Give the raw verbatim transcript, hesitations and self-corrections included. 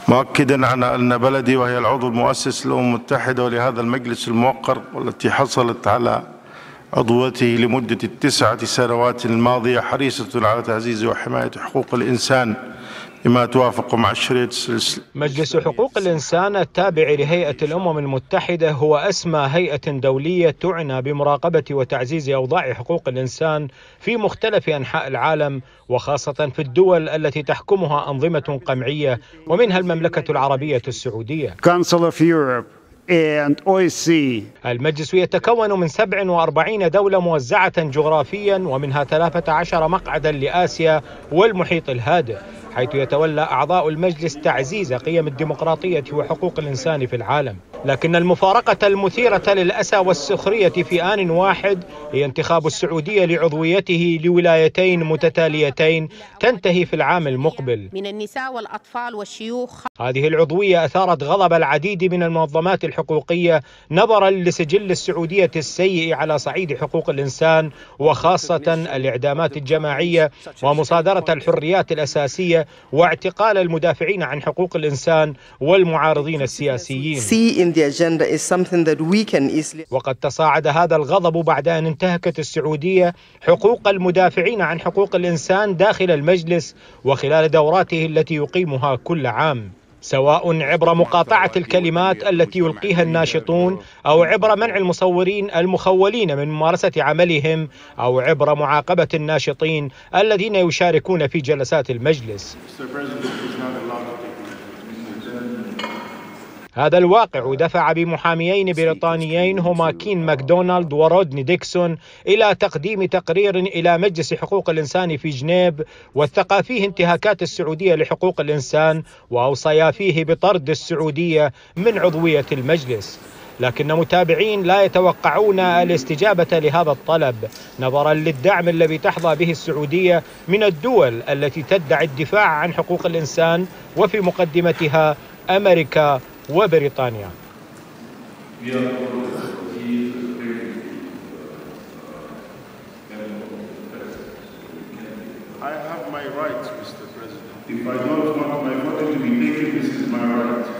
مؤكدا على أن بلدي وهي العضو المؤسس للأمم المتحدة ولهذا المجلس الموقر والتي حصلت على عضويته لمدة التسعة سنوات الماضية حريصة على تعزيز وحماية حقوق الإنسان بما توافق مع الشريعة الإسلامية. مجلس حقوق الإنسان التابع لهيئة الأمم المتحدة هو أسمى هيئة دولية تعنى بمراقبة وتعزيز أوضاع حقوق الإنسان في مختلف أنحاء العالم، وخاصة في الدول التي تحكمها أنظمة قمعية ومنها المملكة العربية السعودية. المجلس يتكون من سبع وأربعين دولة موزعة جغرافيا، ومنها ثلاثة عشر مقعدا لآسيا والمحيط الهادئ، حيث يتولى أعضاء المجلس تعزيز قيم الديمقراطية وحقوق الإنسان في العالم. لكن المفارقة المثيرة للأسى والسخرية في آن واحد هي انتخاب السعودية لعضويته لولايتين متتاليتين تنتهي في العام المقبل. من النساء والأطفال والشيوخ. هذه العضوية أثارت غضب العديد من المنظمات الحقوقية نظرا لسجل السعودية السيء على صعيد حقوق الإنسان، وخاصة الإعدامات الجماعية ومصادرة الحريات الأساسية واعتقال المدافعين عن حقوق الإنسان والمعارضين السياسيين. وقد تصاعد هذا الغضب بعد أن انتهكت السعودية حقوق المدافعين عن حقوق الإنسان داخل المجلس وخلال دوراته التي يقيمها كل عام، سواء عبر مقاطعة الكلمات التي يلقيها الناشطون، أو عبر منع المصورين المخولين من ممارسة عملهم، أو عبر معاقبة الناشطين الذين يشاركون في جلسات المجلس. هذا الواقع دفع بمحاميين بريطانيين هما كين ماكدونالد ورودني ديكسون إلى تقديم تقرير إلى مجلس حقوق الإنسان في جنيف وثقا فيه انتهاكات السعودية لحقوق الإنسان، وأوصيا فيه بطرد السعودية من عضوية المجلس. لكن متابعين لا يتوقعون الاستجابة لهذا الطلب نظرا للدعم الذي تحظى به السعودية من الدول التي تدعي الدفاع عن حقوق الإنسان، وفي مقدمتها أمريكا وبريطانيا. I have my rights, Mister President. If I don't want my vote to be taken, this is my right.